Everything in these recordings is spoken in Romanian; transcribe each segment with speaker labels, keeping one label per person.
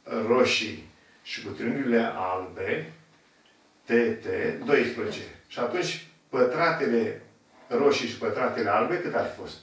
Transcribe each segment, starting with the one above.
Speaker 1: roșii și cu triunghiurile albe, TT, 12. Și atunci, pătratele roșii și pătratele albe, cât ar fi fost?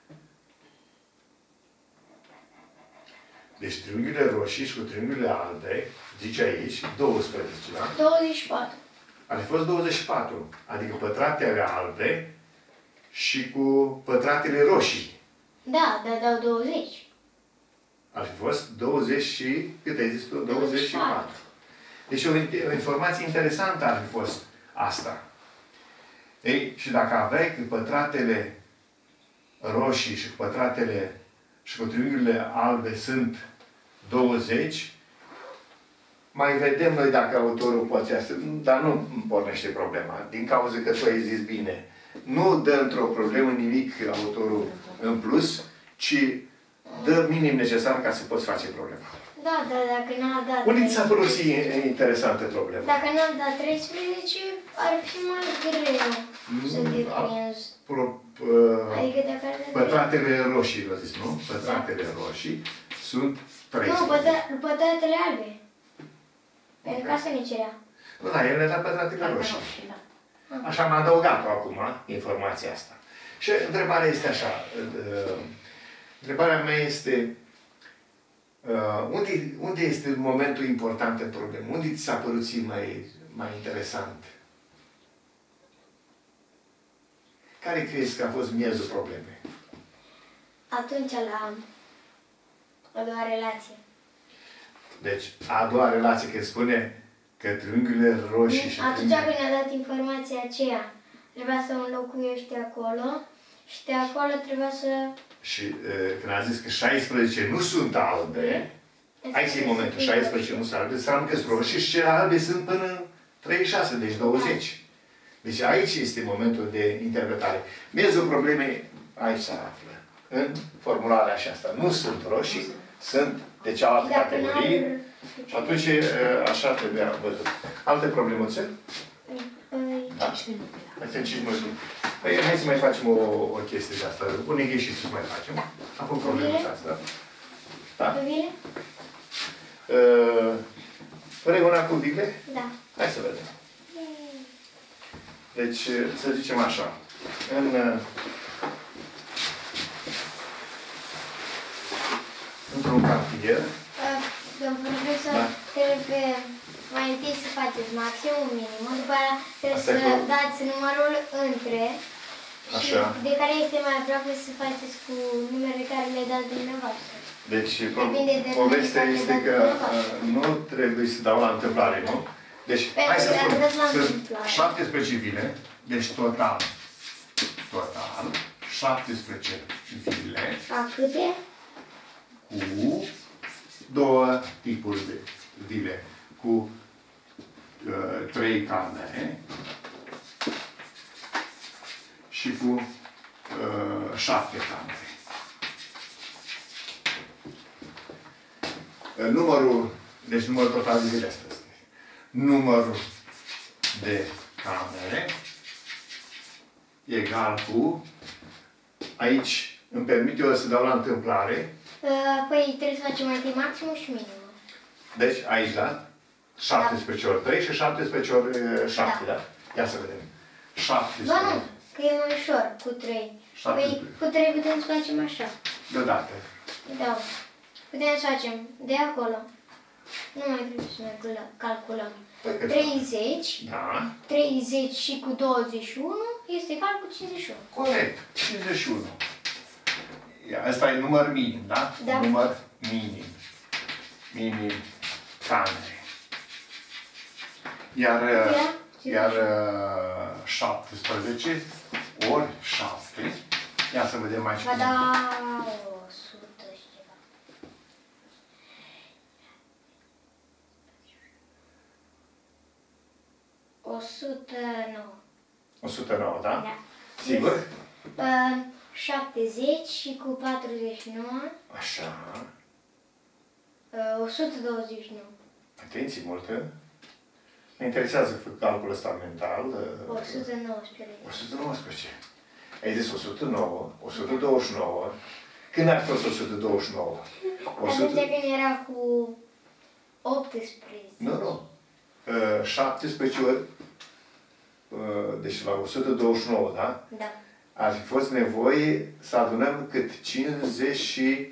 Speaker 1: Deci triunghiurile roșii și cu triunghiurile albe, zice aici, 12, da?
Speaker 2: 24.
Speaker 1: Ar fi fost 24. Adică pătratele albe și cu pătratele roșii.
Speaker 2: Da, dar dau 20.
Speaker 1: Ar fi fost 20 și... Cât ai zis tu? 24. Deci o informație interesantă ar fi fost asta. Ei, și dacă aveai cu pătratele roșii și cu pătratele și cu triunghiurile albe sunt 20, mai vedem noi dacă autorul poate asta, dar nu pornește problema, din cauza că tu ai zis bine. Nu dă într-o problemă nimic autorul în plus, ci dă minim necesar ca să poți face problema.
Speaker 2: Da, dar dacă n-a dat...
Speaker 1: Unde ți-a părut interesantă problema?
Speaker 2: Dacă n-am dat 13, ar fi mai greu să deprins. Adică dacă ar da
Speaker 1: Pătratele roșii, v-a zis, nu? Pătratele roșii sunt 13.
Speaker 2: Nu, pătratele albe. Pentru că asta ne cerea.
Speaker 1: Nu, da, el ne-a dat pătratele roșii. Așa am adăugat-o acum, informația asta. Și întrebarea este așa. Întrebarea mea este unde este momentul important în problemă? Unde ți s-a părut mai interesant? Care crezi că a fost miezul problemei?
Speaker 2: Atunci la a doua relație.
Speaker 1: Deci, a doua relație, că spune că triunghiurile roșii și
Speaker 2: atunci când ne-a dat informația aceea, trebuia să înlocuiești acolo și de acolo trebuia să...
Speaker 1: Și când a zis că 16 nu sunt albe, aici e momentul, 16 nu sunt albe, înseamnă că sunt roșii și cele albe sunt până în 36, deci 20. Deci aici este momentul de interpretare. Miezul problemei aici se află. În formularea aceasta. Nu sunt roșii, sunt de cealaltă categorie. Și atunci așa trebuia văzut. Alte problemuțe? Da. Hai să 5 minute. Păi hai să mai facem o chestie de asta. Un neghișit să mai facem. Acum problemuța asta. Da? Vrei una cu vile?
Speaker 2: Da.
Speaker 1: Hai să vedem. Deci, să zicem așa. Într-un cartier.
Speaker 2: Domnul profesor, trebuie mai întâi să faceți maximum, minimum, după aceea trebuie să dați numărul între și de care este mai aproape să faceți cu numerele care le dați dumneavoastră.
Speaker 1: Deci, povestea este că nu trebuie să dau la întâmplare, nu? Deci, hai să spun, sunt 17 vile, deci total 17 vile.
Speaker 2: A câte?
Speaker 1: Cu două tipuri de vile. Cu 3 camere și cu 7 camere. Deci numărul total de vile asta este. Numărul de camere egal cu, aici îmi permit eu să dau la întâmplare.
Speaker 2: Păi trebuie să facem mai întâi maximum și minimum.
Speaker 1: Deci aici, da? 17 ori 3 și 17 ori 7, da? Ia să vedem. 17.
Speaker 2: Ba nu, că e mai ușor cu 3. Păi cu 3 putem să facem așa.
Speaker 1: Deodată.
Speaker 2: Da. Putem să facem de acolo. Nu mai trebuie să ne calculăm. 30.
Speaker 1: Da.
Speaker 2: 30 și cu 21 este egal cu 51.
Speaker 1: Corect. 51. Asta e număr minim, da?
Speaker 2: Da.
Speaker 1: Număr minim. Minim camere. Iar 17 ori 7. Ia să vedem mai
Speaker 2: Ba da, 100 și ceva. 109.
Speaker 1: 109, da?
Speaker 2: Da.
Speaker 1: Sigur?
Speaker 2: 70 și cu 49.
Speaker 1: Așa.
Speaker 2: 129.
Speaker 1: Atenție multă. Mă interesează calculul ăsta mental.
Speaker 2: 119.
Speaker 1: 119. Ai zis 109, 129. Când ar fi fost 129?
Speaker 2: Atunci când era cu 18.
Speaker 1: Nu. 17 ori, deci la 129, da?
Speaker 2: Da.
Speaker 1: Ar fi fost nevoie să adunăm cât 50 și...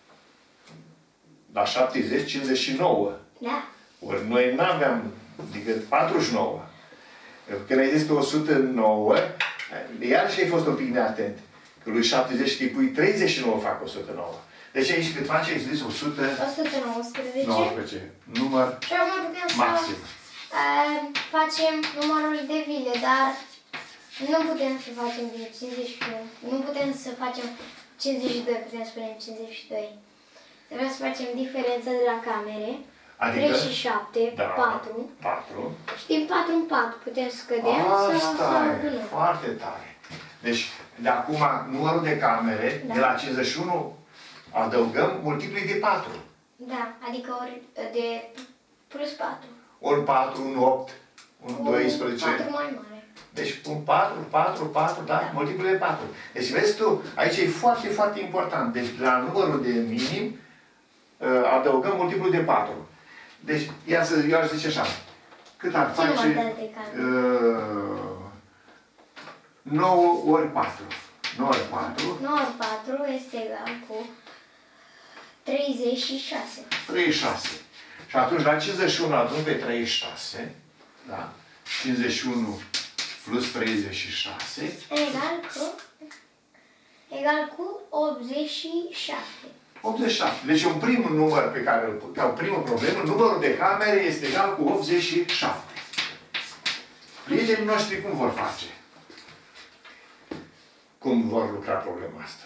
Speaker 1: La 70, 59.
Speaker 2: Da.
Speaker 1: Ori noi n-aveam decât 49. Când ai zis pe 109, iarăși ai fost un pic neatent. Că lui 70 îi pui 39 fac 109. Deci aici cât faci, ai zis 119. Număr
Speaker 2: și acum putem
Speaker 1: maxim.
Speaker 2: să facem numărul de vile, dar nu putem să facem din 51. Nu putem să facem 52, putem să spunem 52. Trebuie să facem diferența de la camere.
Speaker 1: Adică?
Speaker 2: 3 și 7,
Speaker 1: da,
Speaker 2: 4.
Speaker 1: 4.
Speaker 2: Și din 4 în 4 putem să scădem
Speaker 1: Asta e foarte tare. Deci, de acum, numărul de camere, de la 51, adăugăm multipli de 4.
Speaker 2: Da, adică ori de plus 4.
Speaker 1: Ori 4, un 8, un 12.
Speaker 2: 4 mai mare.
Speaker 1: Deci un 4, da? Multipli de 4. Deci vezi tu, aici e foarte, foarte important. Deci la numărul de minim adăugăm multiplul de 4. Deci, eu aș zice așa. Cât ar face? 9 ori 4. 9 ori 4.
Speaker 2: 9 ori 4 este egal cu 36.
Speaker 1: 36. Și atunci la 51 adun pe 36. Da? 51 plus 36.
Speaker 2: Egal cu 87.
Speaker 1: 87. Deci un primul număr pe care ca o primă problemă, numărul de camere este egal cu 87. Prietenii noștri cum vor face? Cum vor lucra problema asta?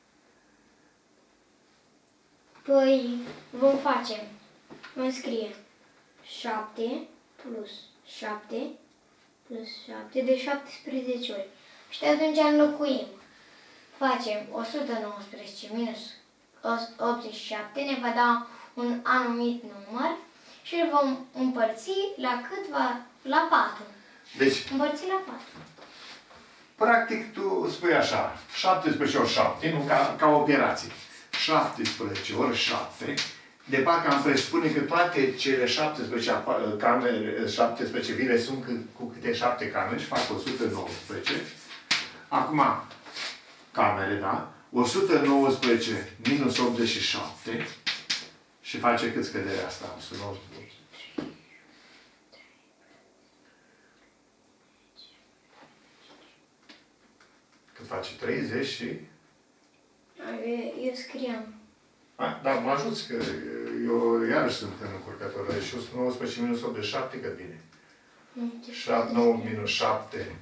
Speaker 2: Păi, vom scrie 7 plus 7 plus 7 de 17 ori. Și atunci înlocuim. Facem 119 minus 87 ne va da un anumit număr și îl vom împărți la cât va? La 4.
Speaker 1: Deci,
Speaker 2: împărți la 4.
Speaker 1: Practic, tu spui așa, 17 ori 7, nu ca operație. 17 ori 7, de parcă am presupune că toate cele 17 vile sunt cu câte 7 camere și fac 119. Acum, camere, da? 119 minus 87 și face cât scăderea asta? 119. Cât face? 30 și...
Speaker 2: Eu scriam.
Speaker 1: Dar mă ajuți că eu iarăși sunt în încurcător. Deci 119 minus 87, cât bine? 9 minus 7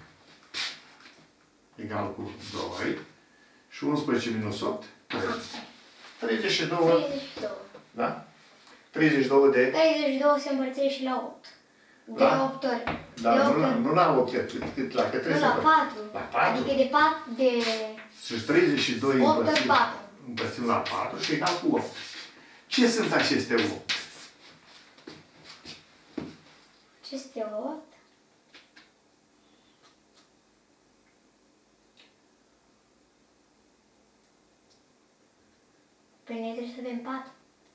Speaker 1: egal cu 2. Și 11 minus 8, 32.
Speaker 2: 32.
Speaker 1: Da? 32 de...
Speaker 2: 32 se împărțește și la 8. De 8 ori.
Speaker 1: Dar nu la 8 ori, cât la cât trebuie
Speaker 2: să... Nu, la 4.
Speaker 1: La 4.
Speaker 2: Adică de 4, de...
Speaker 1: Și 32 împărțim la 4 și egal cu 8. Ce sunt aceste 8?
Speaker 2: Ce este 8? Păi noi trebuie să avem 4.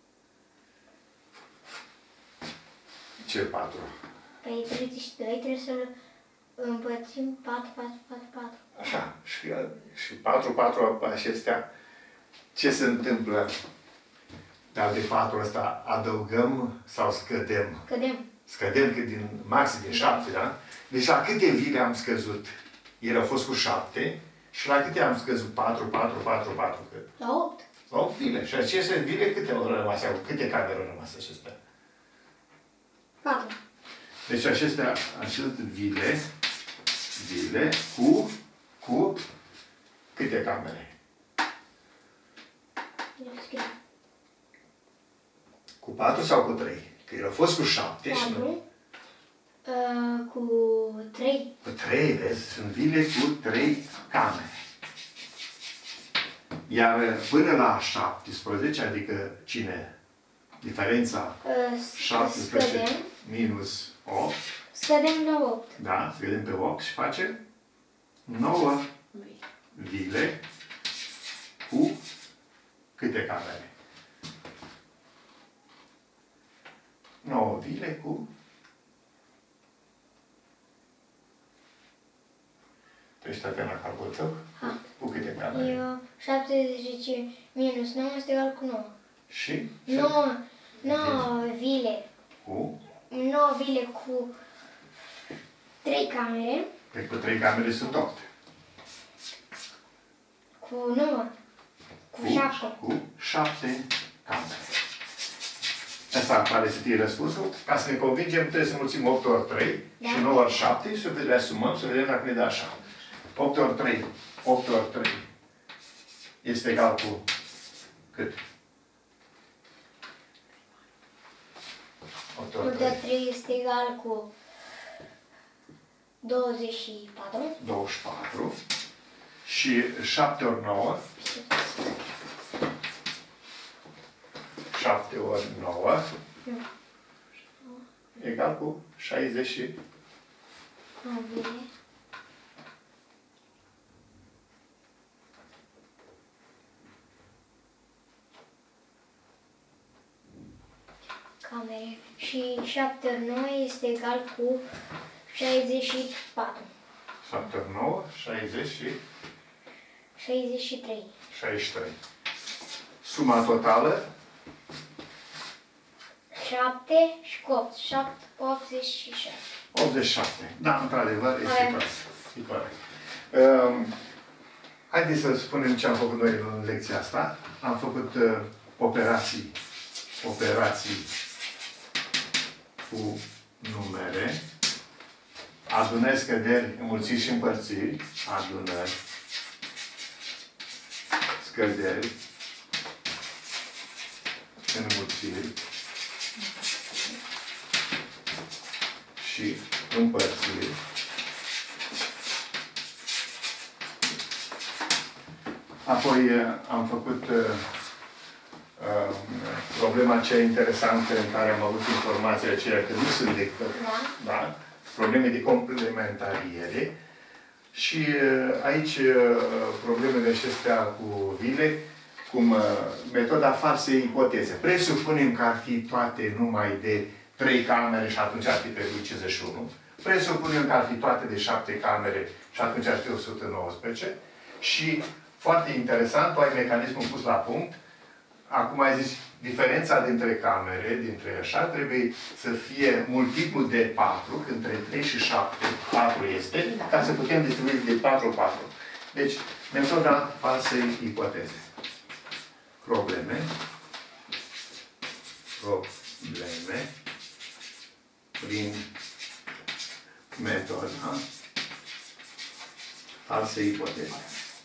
Speaker 1: Ce 4?
Speaker 2: Păi 32 trebuie să-l împărțim 4, 4, 4, 4.
Speaker 1: Așa. Și 4, 4 acestea, ce se întâmplă? Dar de 4 ăsta adăugăm sau scădem?
Speaker 2: Scădem.
Speaker 1: Scădem cât din maxim din 7, da? Deci la câte vile am scăzut? Ele au fost cu 7 și la câte am scăzut? 4, 4, 4, 4, cât?
Speaker 2: La 8.
Speaker 1: 8 vile. Și aceste vile câte au rămas? Câte camere au rămas acestea?
Speaker 2: 4.
Speaker 1: Deci aceste vile cu câte camere? Cu 4 sau cu 3? Că ele au fost cu 7
Speaker 2: 4.
Speaker 1: și nu...
Speaker 2: Cu 3.
Speaker 1: Cu 3, vezi? Sunt vile cu 3 camere. Iar până la 17, adică cine? Diferența 17
Speaker 2: scădem.
Speaker 1: minus 8.
Speaker 2: Scădem la 8.
Speaker 1: Da, scădem pe 8 și face 9 vile cu câte camere? 9 vile cu... Tu ești atent la calculul tău? Cu câte camere?
Speaker 2: Eu 70 minus 9 este egal cu 9.
Speaker 1: Și?
Speaker 2: 9 vile.
Speaker 1: Cu?
Speaker 2: 9 vile cu 3 camere.
Speaker 1: Păi cu 3 camere sunt 8.
Speaker 2: Cu 9. Cu 7.
Speaker 1: Cu 7 camere. Asta pare să fie răspunsul. Ca să ne convingem, trebuie să mulțim 8 ori 3 și 9 ori 7 și să le asumăm, să vedem dacă ne dă așa. 8 ori 3. 8 ori 3 este egal cu cât? 8 ori 3.
Speaker 2: 3 este egal cu 24.
Speaker 1: 24. Și 7 ori 9. 7 ori 9. Egal cu 60.
Speaker 2: Camere. Și 7 ori 9 este egal cu 64.
Speaker 1: 7 ori 9, 60 și
Speaker 2: 63.
Speaker 1: 63. Suma totală?
Speaker 2: 7 și 8. 86.
Speaker 1: 87. Da, într-adevăr, este corect. E corect. Haideți să spunem ce am făcut noi în lecția asta. Am făcut operații cu numere, adunări, scăderi, înmulțiri și împărțiri, adunări, scăderi, înmulțiri și împărțiri. Apoi am făcut problema cea interesantă în care am avut informația aceea că nu sunt decât probleme de complementariere. Și aici problemele acestea cu vile, cum metoda falsei ipoteze. Presupunem că ar fi toate numai de 3 camere și atunci ar fi trebuit 51. Presupunem că ar fi toate de 7 camere și atunci ar fi 119. Și, foarte interesant, tu ai mecanismul pus la punct. Acum ai zis, diferența dintre camere, dintre așa, trebuie să fie multiplu de 4, între 3 și 7, 4 este, ca să putem distribui de 4, 4. Deci, metoda falsei ipoteze. Probleme prin metoda falsei ipoteze.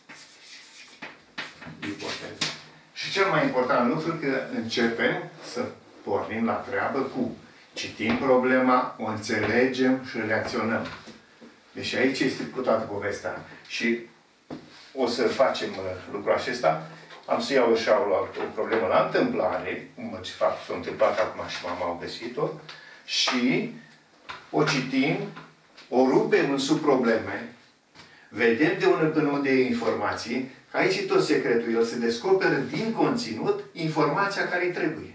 Speaker 1: Și cel mai important lucru că începem să pornim la treabă cu citim problema, o înțelegem și reacționăm. Deci aici este cu toată povestea. Și o să facem lucrul acesta. Am să iau și o problemă la întâmplare, cum ce fapt s-a întâmplat acum și mama au găsit-o, și o citim, o rupem în subprobleme, vedem de unde până unde e informații, că aici e tot secretul. El se descoperă din conținut informația care îi trebuie.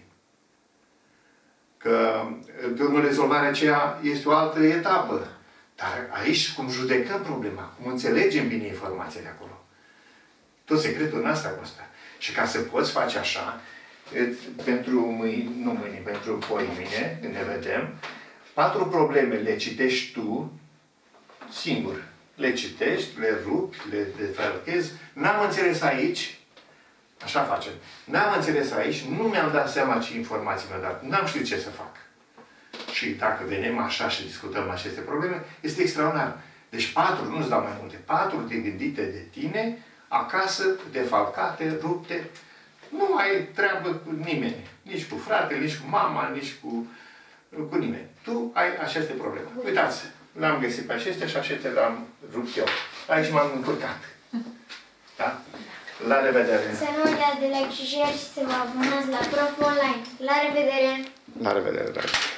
Speaker 1: Că pe urmă rezolvarea aceea este o altă etapă. Dar aici, cum judecăm problema, cum înțelegem bine informația de acolo. Tot secretul în asta constă. Și ca să poți face așa, pentru mâine, pentru poimine, când ne vedem, 4 probleme le citești tu, singur. Le citești, le rupi, le defalchezi. N-am înțeles aici, așa facem. N-am înțeles aici, nu mi-am dat seama ce informații mi-au dat. N-am știut ce să fac. Și dacă venim așa și discutăm aceste probleme, este extraordinar. Deci 4, nu-ți dau mai multe, 4 de gândite de tine, acasă, defalcate, rupte. Nu ai treabă cu nimeni. Nici cu fratele, nici cu mama, nici cu nimeni. Tu ai aceste probleme. Uitați, l-am găsit pe acestea și acestea le-am rupt eu. Aici m-am încurcat. Da? La revedere!
Speaker 2: Să nu uitați de like și share și să vă abonați la Prof Online. La revedere!
Speaker 1: La revedere, dragi!